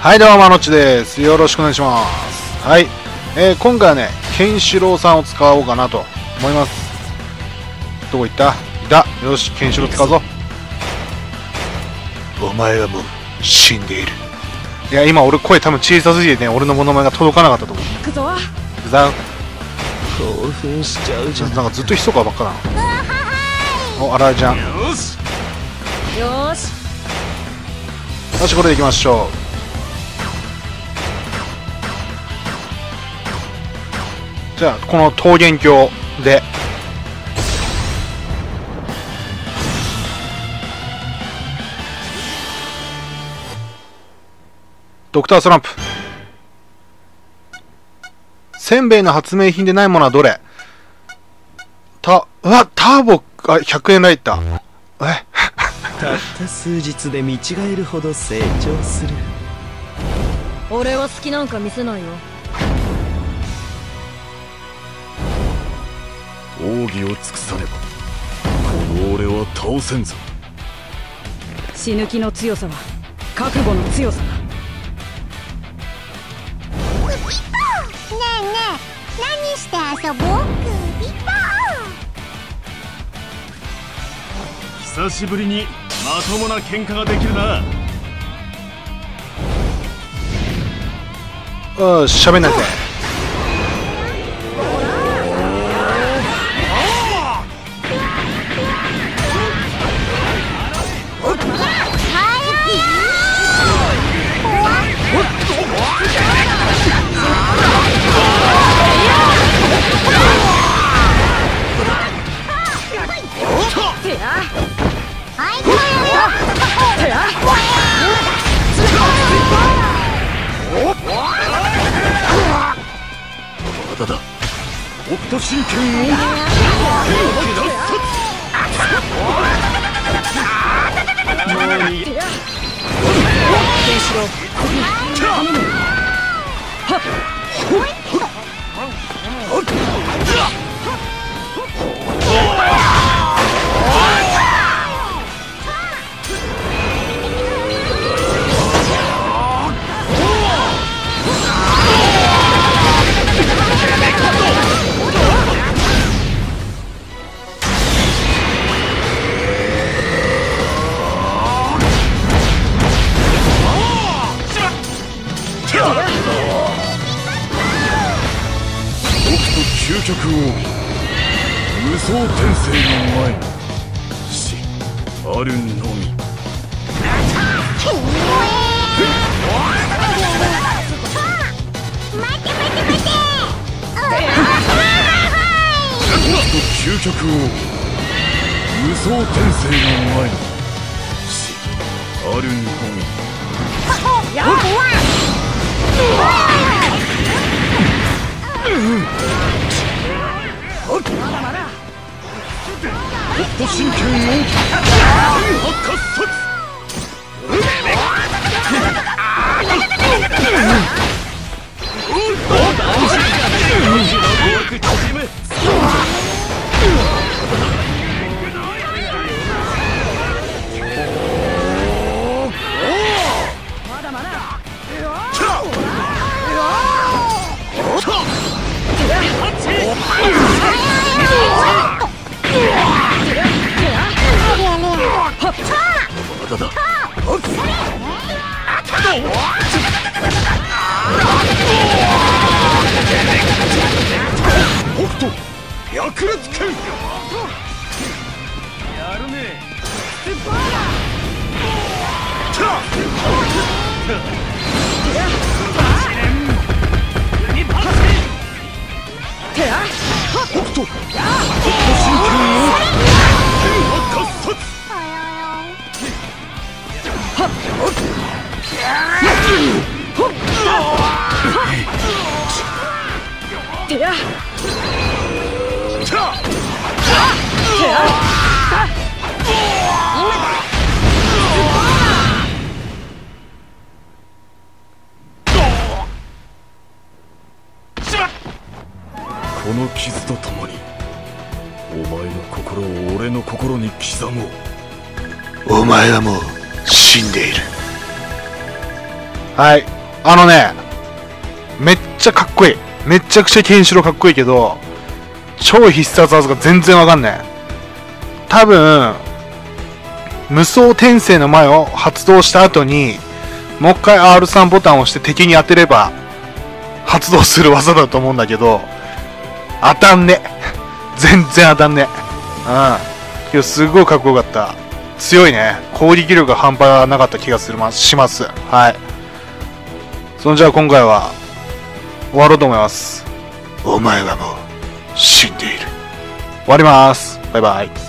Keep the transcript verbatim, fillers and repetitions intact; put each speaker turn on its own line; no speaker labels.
はい、どうも、まのっちです。よろしくお願いします。はい、えー、今回はね、ケンシロウさんを使おうかなと思います。どこ行った？いた。よし、ケンシロウ使うぞ。お前はもう死んでいる。いや、今俺声多分小さすぎてね、俺のモノマネが届かなかったと思う。
行くぞ。
ザン。
興奮しちゃうじゃん。
なんかずっとひそかばっかなの。お、あられちゃん。よ
しよし
よし、これでいきましょう。じゃあこの桃源郷でドクタースランプ。せんべいの発明品でないものはどれ？た、うわ、ターボがひゃくえんライター。え
たった数日で見違えるほど成長する。
俺は隙なんか見せないよ。
奥義を尽くさねばこの俺は倒せんぞ。
死ぬ気の強さは覚悟の強さだ。ね
えねえ、何して遊ぼう？クリボ
久しぶりにまともな喧嘩ができるな。
ああ、しゃべんないぜ。
まだだ。北斗神拳を究極を無双転生の前に死あるのみ。究極を無双転生の前に死あるのみ。北斗神拳を発火殺。まだだ。北斗百裂拳。やるね。北斗北斗神拳を発火殺。この傷とともにお前の心を俺の心に刻もう。
お前はもう死んでいる。はい、 あのね、めっちゃかっこいい。めちゃくちゃケンシロウかっこいいけど、超必殺技が全然わかんない。多分、無双転生の前を発動した後に、もう一回 アールスリー ボタンを押して敵に当てれば、発動する技だと思うんだけど、当たんね。全然当たんね。うん。けどすごいかっこよかった。強いね。攻撃力が半端なかった気がするまします。はい。そんじゃあ今回は、終わろうと思います。お前はもう、死んでいる。終わります。バイバイ。